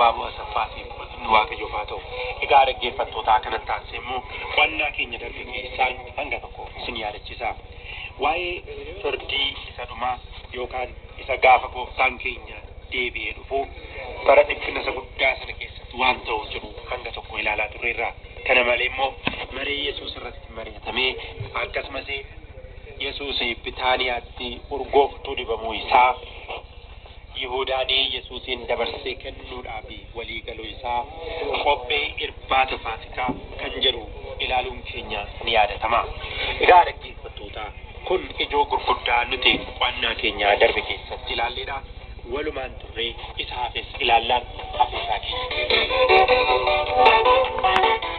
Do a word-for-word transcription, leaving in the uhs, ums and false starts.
Abaaboo Asaffaatiin nu waaqayyo faa ta'u. Egaa dhaggeeffattootaa kanatti taasise immoo qonnaa keenya darbe keessaan hanga tokko isin yaadachiisa. Waa'ee firdii isa dhumaa yookaan isa gaafa gooftaan keenya deebi'ee dhufu bara dhiphina isa guddaa sana keessatti waan ta'u jiru hanga tokko ilaalaa turreerra. Kana malee immoo marii Yesuus irratti mari'atamee akkasumas Yesuus Bitaaniyaatti urgooftuu dibamuu isaa Yihuudaanii Yesuusin dabarsee kennuudhaaf walii galuu isaa qophee irbaata Faasikaa kan jedhu ilaaluun keenya ni yaadatama. Egaa dhaggeeffattoota kun ijoo gurguddaa nuti qonnaa keenya darbe keessatti ilaalleedha. Walumaan turree isaafis ilaallaan afeesaa keenya.